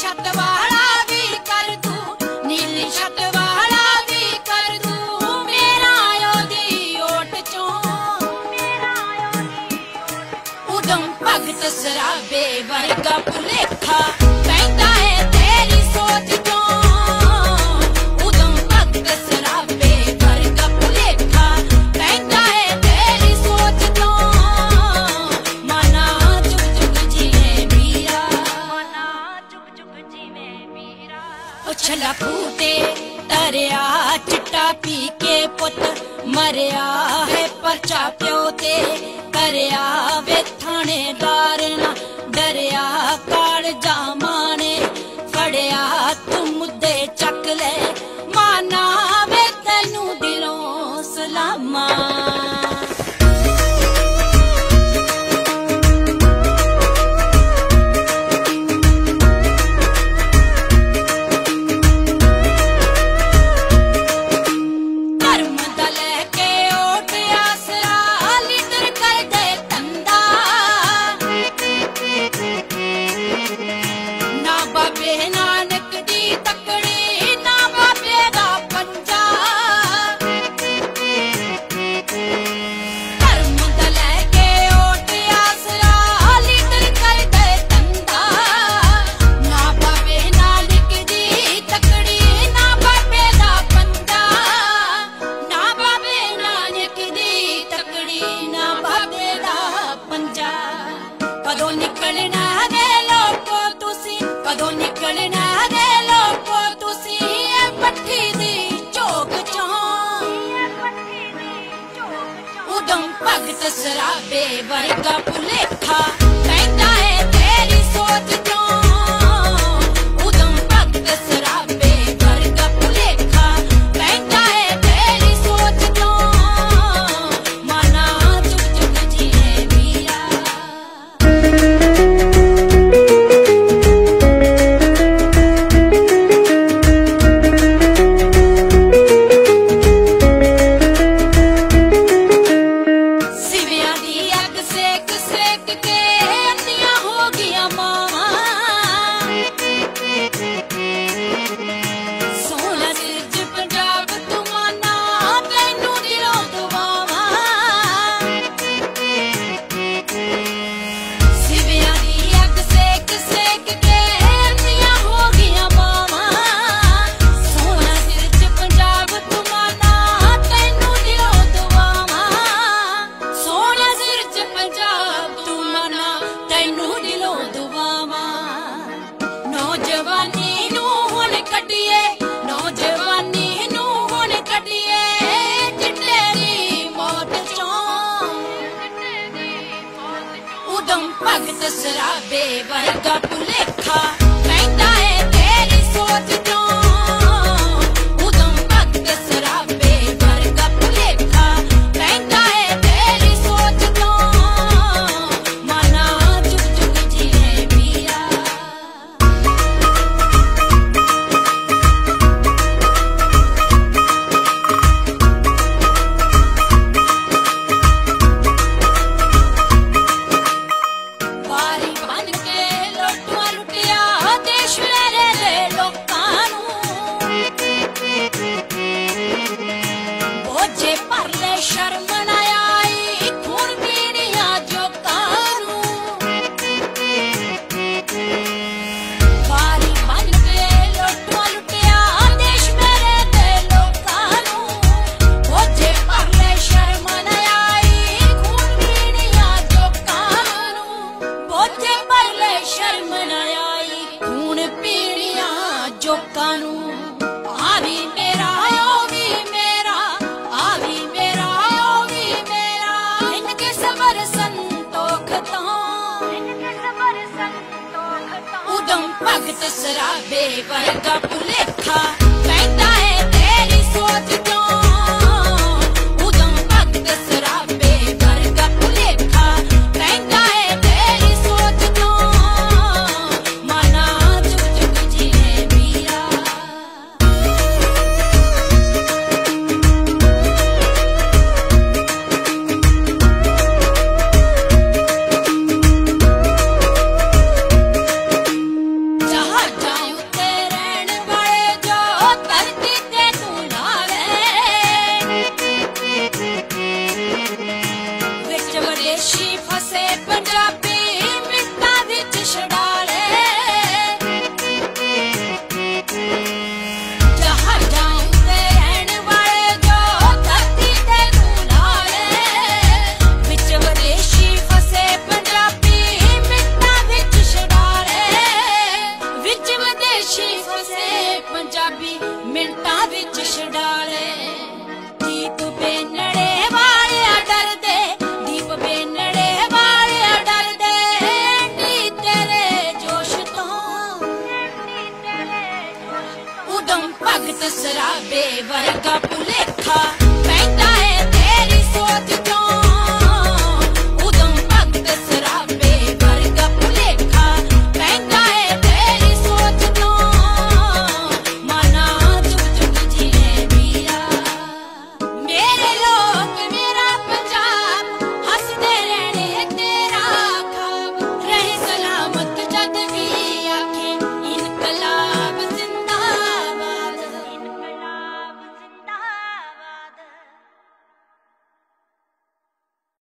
छत वाला भी कर दू, नीली छत वाला भी कर दू मेरा ओदी ओट चों। उदम भगत सराबे वर्गा भुलेखा पैंदा है तेरी सोच चों। उदम भगत सराबे वर्गा भुलेखा पैंदा है तेरी सोच चों। मना चुक चुक जीवे मीरा, मना चुक चुक जीवे मीरा। उछला कूदे तरया चिट्टा पी के पुत मरिया है परचा प्यो ते करया वे थानेदार ना डरिया काल जामाने फड़िया तू मुद्दे चक ले माना वे तैनू दिलों सलामा। कदों निकलना दे लोको तुसी, कदों निकलना दे लोको तुसी पट्ठी दी चौक चों। उदम भगत सराबे वर्गा भुलेखा पैंदा है तेरी सोच चों। उदम भगत सराबे वर्गा भुलेखा पैंदा है तेरी सोच चों। मना चुक चुक जीवे मीरा। भगत सराबे वर्गा भुलेखा पैंदा है तेरी सोच चों। उदम भगत सराबे वर्गा भुलेखा पैंदा है तेरी सोच चों। मना चुक चुक जीवे मीरा। शर्म न आई खून पीड़िया जो कानू। बारी बन के लुटवा लुटिया देश मेरे दे लोकानू। बोझे पर ले शर्म न आई खून पीड़िया जो कानू। बोझे पर ले शर्म न आई खून पीड़िया जो कानू। आवी मेरा ओवी मेरा, आवी मेरा ओवी मेरा। इनके सबर संतोख तो, इनके सबर संतोख तो। उदम भगत सराबे वर्गा भुलेखा पैंदा है तेरी सोच चों। उदम भगत सराबे वर्गा भुलेखा पैंदा है तेरी सोच चों। मना चुक चुक जीवे मीरा। जहाँ जाऊं जदों भगत सराबे वर्गा भुलेखा पैंदा है तेरी सोच चों